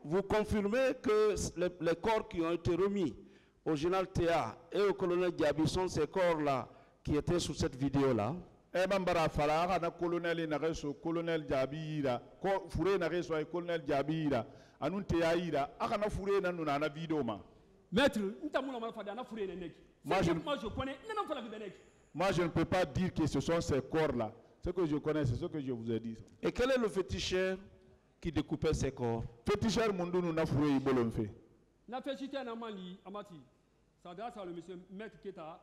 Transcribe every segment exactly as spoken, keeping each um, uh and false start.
vous confirmez que les, les corps qui ont été remis au général Théa et au colonel Diaby sont ces corps-là qui étaient sur cette vidéo-là? E bambara fala kana colonel na reso colonel Diaby ko fure na reso ay colonel Diaby anun Théa ira akana fure na nuna na vidéo ma. Maître, moi je, moi, je connais. moi je ne peux pas dire que ce sont ces corps-là. Ce que je connais, c'est ce que je vous ai dit. Et quel est le féticheur qui découpait ces corps? Féticheur mundu nous n'a fourré ibolon fait. Na féticheur na mali amati. Ça grâce à le monsieur Maître Keta.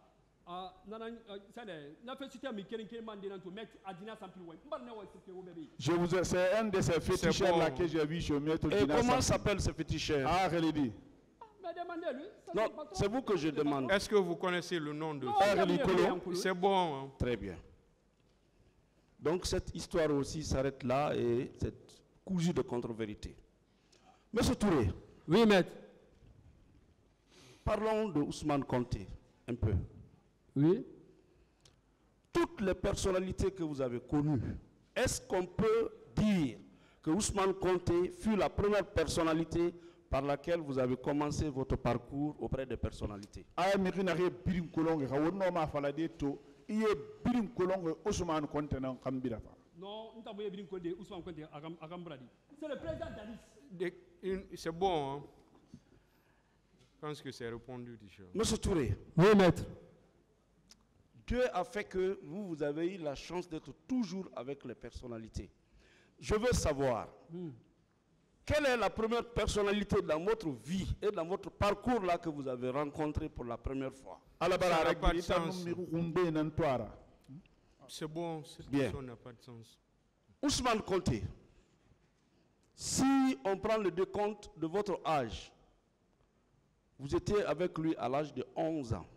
Je vous ai, c'est un de ces féticheurs là que j'ai vu chez Maître Dina. Et comment s'appelle ce féticheur? Ah, Relidi. Non, c'est vous que je demande. Est-ce que vous connaissez le nom de ce? C'est bon. Hein? Très bien. Donc cette histoire aussi s'arrête là et cette cousue de contre-vérité. Monsieur Touré. Oui, maître. Parlons de Ousmane Konté un peu. Oui. Toutes les personnalités que vous avez connues, est-ce qu'on peut dire que Ousmane Konté fut la première personnalité par laquelle vous avez commencé votre parcours auprès des personnalités? Non, c'est le président d'Alice. C'est bon. Hein? Je pense que c'est répondu déjà. Monsieur Touré. Oui, maître. Dieu a fait que vous, vous avez eu la chance d'être toujours avec les personnalités. Je veux savoir, mm. quelle est la première personnalité dans votre vie et dans votre parcours là que vous avez rencontré pour la première fois? C'est bon, cette Bien. question n'a pas de sens. Ousmane Konté, si on prend le décompte de votre âge, vous étiez avec lui à l'âge de onze ans.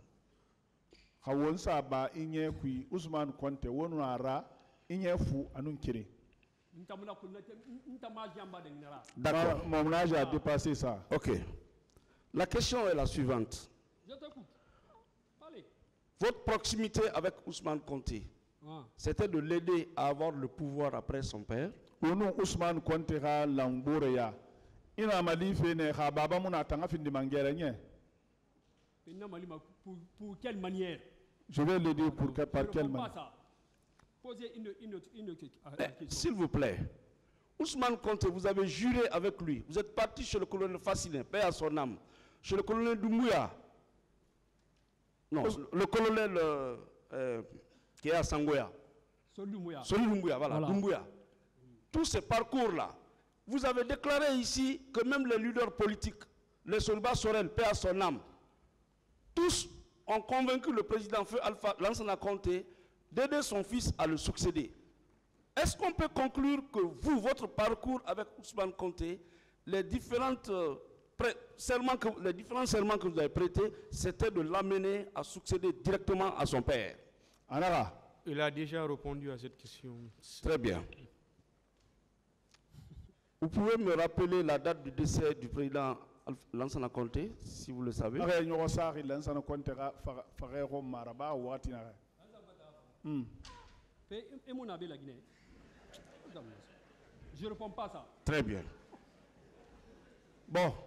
D'accord. Mon âge a dépassé ça. Ok. La question est la suivante. Je t'écoute. Parlez. Votre proximité avec Ousmane Konté, ah. c'était de l'aider à avoir le pouvoir après son père? Ousmane Konté a l'amboureya. Il a mali fait ne baba muna tanga fin de mangere. Pour quelle manière? Je vais le dire pour que, par quelle manière. Posez une, une, une, une eh, s'il vous plaît, Ousmane Konté, vous avez juré avec lui. Vous êtes parti chez le colonel Fassine, paix à son âme. Chez le colonel Doumbouya. Non, le, le colonel euh, euh, qui est à Sangoya. Celui Doumbouya. Celui Doumbouya, voilà, voilà. Doumbouya. Tous ces parcours-là, vous avez déclaré ici que même les leaders politiques, les soldats Sorel, paix à son âme, tous ont convaincu le président Feu Alpha Lansana Konté d'aider son fils à le succéder. Est-ce qu'on peut conclure que vous, votre parcours avec Ousmane Konté, les, différentes, euh, serments que, les différents serments que vous avez prêtés, c'était de l'amener à succéder directement à son père? Anara. Il a déjà répondu à cette question. Très bien. Vous pouvez me rappeler la date du décès du président Lansana Konté, si vous le savez? Hmm. Je ne réponds pas à ça. Très bien. Bon.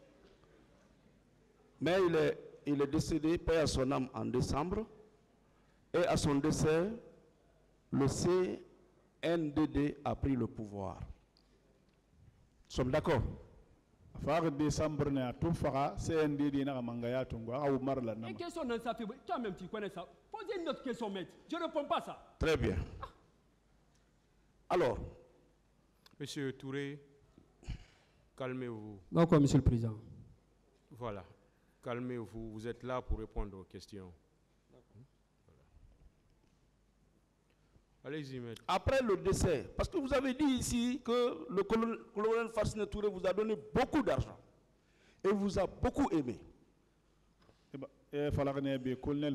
Mais il est, il est décédé, paix à son âme, en décembre. Et à son décès, le C N D D a pris le pouvoir. Nous sommes d'accord? décembre, C N D D n'a pas une question dans ça, toi-même tu connais ça. Posez une autre question, maître. Je ne réponds pas à ça. Très bien. Alors, Monsieur Touré, calmez-vous. D'accord, Monsieur le Président. Voilà, calmez-vous. Vous êtes là pour répondre aux questions. Voilà. Allez-y, maître. Après le décès, parce que vous avez dit ici que le colonel Fassine Touré vous a donné beaucoup d'argent et vous a beaucoup aimé. Ousmane, colonel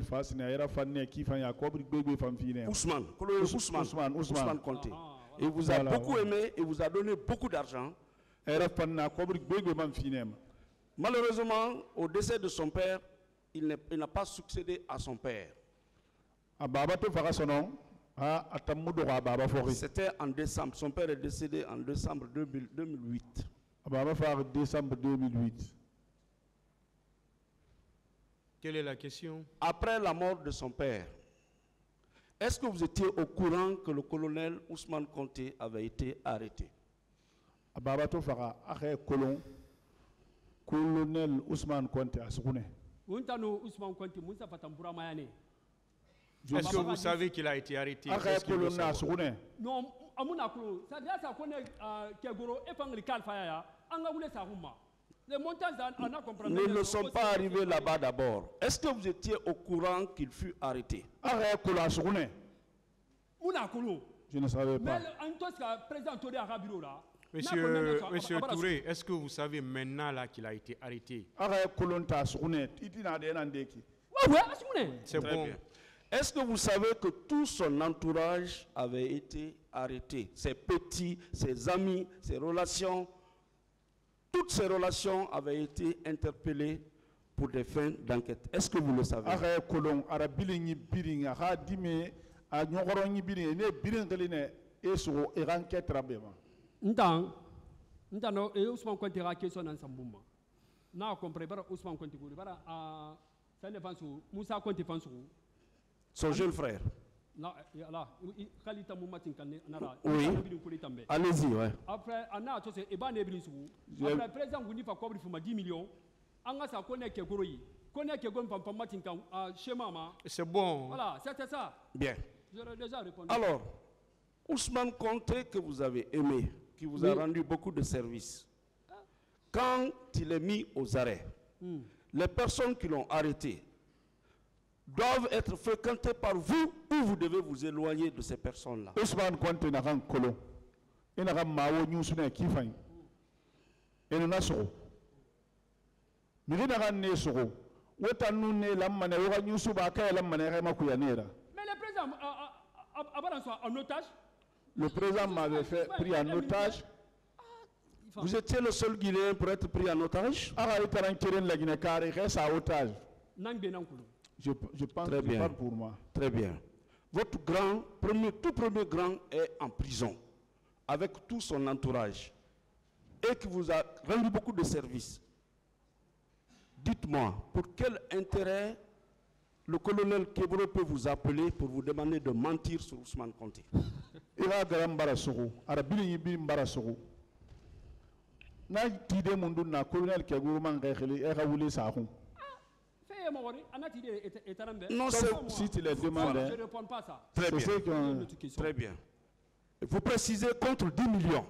Ousmane, Ousmane, Ousmane Konté. Il vous a beaucoup aimé et vous a donné beaucoup d'argent. Malheureusement, au décès de son père, il n'a pas succédé à son père. C'était en décembre. Son père est décédé en décembre deux mille huit. Ababa faire décembre deux mille huit. Quelle est la question? Après la mort de son père, est-ce que vous étiez au courant que le colonel Ousmane Konté avait été arrêté? Ababa to fara akhe colon colonel Ousmane Konté asukune. Untano Ousmane Konté Moussa Fatambura Mayane. Est-ce que vous savez qu'il a été arrêté? Akhe Est-ce qu'il veut colon savoir? asukune. Non, amuna kulo. Ça grâce à connaît Kegoro et Fangli Kalfaya, anga voulait sa rouma. Les montants on a compris. Nous ne sommes pas arrivés là-bas d'abord. Est-ce que vous étiez au courant qu'il fut arrêté? Akhe colon asukune. Una kulo. Je ne savais Mais pas. en tout cas, président Todé Arabiro là. Monsieur, Monsieur Touré, est-ce que vous savez maintenant là qu'il a été arrêté? Akhe colon ta asukune. Itina de nandeki. Ouais, ouais, assume. C'est Très bon. bien. Est-ce que vous savez que tout son entourage avait été arrêté? Ses petits, ses amis, ses relations, toutes ces relations avaient été interpellées pour des fins d'enquête. Est-ce que vous le savez? Akhe colon arabili ni biring akha dime a nyogoro ni biring ne biring geline eso e enquête rabema. Ntan, Ntano et Ousmane Konté a question dans Sambouma. Na compris bara Ousmane Konté ko bara a ça ne pense Moussa Konté pense Son jeune frère. là là Khalita Moumatin kan nara. Oui. Allez-y, ouais. Après ana to se e ba ne bilin sugu. Après président Gouni fa kobri fuma dix millions. Anga sa connaît que goroyi. Connaît que gon pam pam matin kan schéma ma. C'est bon. Voilà, c'était ça. Bien. J'aurais déjà répondu. Alors, Ousmane Konté que vous avez aimé, qui vous a Oui. rendu beaucoup de services, quand il est mis aux arrêts, Hmm. les personnes qui l'ont arrêté doivent être fréquentées par vous ou vous devez vous éloigner de ces personnes-là. Ousmane Konté na kan colon. Ina kan mawo nyusune kifany. Ina naso. Mirina kan ne soko. Wota nune lamane woka nyusu ba kay lamane kay makuyanera. Mais le président a balance en otage. Le président m'avait fait pris en otage. Vous étiez le seul Guinéen pour être pris en otage? Ara itaran keren la Guinée carré reste à otage. Nang be nankulu. Je, je pense Très que bien. parle pour moi. Très bien. Votre grand, premier, tout premier grand est en prison avec tout son entourage et qui vous a rendu beaucoup de services. Dites-moi, pour quel intérêt le colonel Kebro peut vous appeler pour vous demander de mentir sur Ousmane Konté? Ira garam bara soko. Ara bili yibi bara soko. Na tide mundu na colonel Keguru manga khili e wuli sa khon. Fais mon wari, anati de etarambe. Non, Comme c'est- si tu les demandes. Je hein. ne réponds pas à ça. Très C'est bien. ceux qui ont- Une autre question. Très bien. Vous précisez contre dix millions.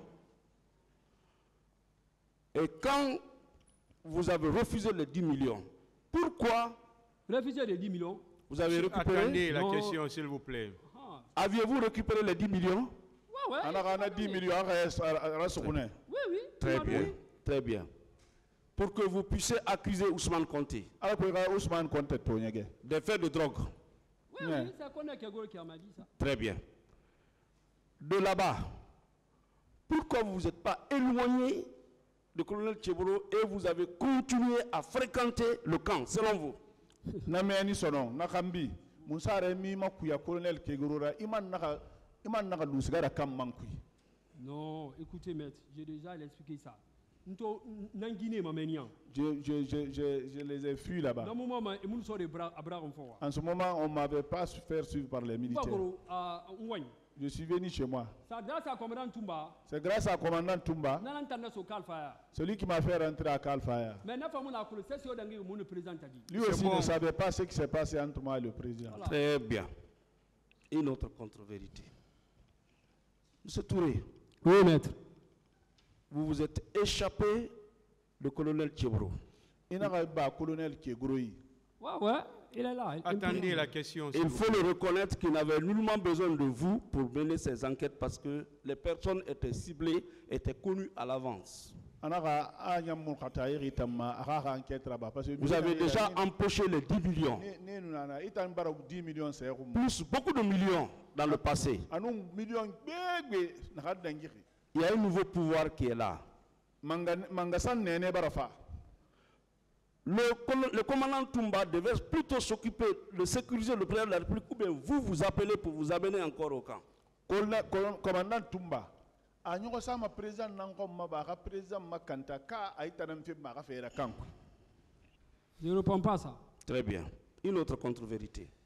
Et quand vous avez refusé les dix millions, pourquoi Refusé de dix millions. vous avez récupéré? Attendez la Non. question, s'il vous plaît. Ah. Aviez-vous récupéré les dix millions? Ouais, ouais. Ana kana dix millions ara sokune. Oui, oui. Très tu m'as bien. dit. Très bien. Pour que vous puissiez accuser Ousmane Konté Ara ko ga Ousmane Konté to nyege. des faits de drogue. Oui, Ouais. oui, c'est Koné Kegoro qui m'a dit ça. Très bien. De là-bas, pourquoi vous n'êtes pas éloigné de colonel Tcheboro et vous avez continué à fréquenter le camp, selon vous? Na meni sono na kambi. Musare mi makuya colonel Kegurura iman naka iman naka lusigara kam mankui. Non, écoutez, maître, j'ai déjà expliqué ça. Nto Nangine m'a mené. Je, je, je, je, je les ai fuis là-bas. Dans mon moment, et mon sort de bras à bras en fond. En ce moment, on ne m'avait pas su faire suivre par les militaires. Bakoro, à Ouagne. Je suis venu chez moi. Ça, grâce à commandant Toumba, C'est grâce à commandant Toumba, n'a entendu ce Kalfaya. celui qui m'a fait rentrer à Kalfaya. Mais n'a pas mon accord, c'est ce que mon président a dit. Lui C'est aussi bon. ne savait pas ce qui s'est passé entre moi et le président. Voilà. Très bien. Une autre contre-vérité. Monsieur Touré, Oui, maître. vous vous êtes échappé de colonel Tchebro. Il n'a pas colonel qui est gros. Ouais, ouais, il est là. Attendez la question. s'il Il vous faut le reconnaître qu'il n'avait nullement besoin de vous pour mener ces enquêtes parce que les personnes étaient ciblées, étaient connues à l'avance. Vous avez déjà empoché les dix millions, plus beaucoup de millions dans le passé. Il y a un nouveau pouvoir qui est là. Le, le commandant Toumba devait plutôt s'occuper de sécuriser le président de la République ou bien vous vous appelez pour vous amener encore au camp. Commandant Toumba, a ɲɔgɔn sa ma président nan ko ma ba ka président ma kanta ka ay tanam fi ma ka fera kanku. Je ne réponds pas à ça. Très bien. Une autre contre-vérité.